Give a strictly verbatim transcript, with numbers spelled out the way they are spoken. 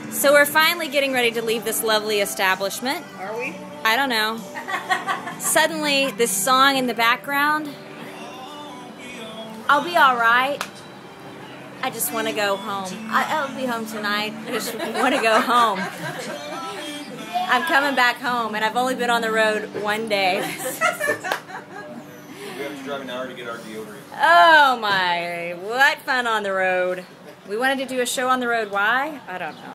So we're finally getting ready to leave this lovely establishment. Are we? I don't know. Suddenly, this song in the background. I'll be alright. I just want to go home. I, I'll be home tonight. I just want to go home. I'm coming back home, and I've only been on the road one day. We have to drive an hour to get our deodorant. Oh my, what fun on the road. We wanted to do a show on the road. Why? I don't know.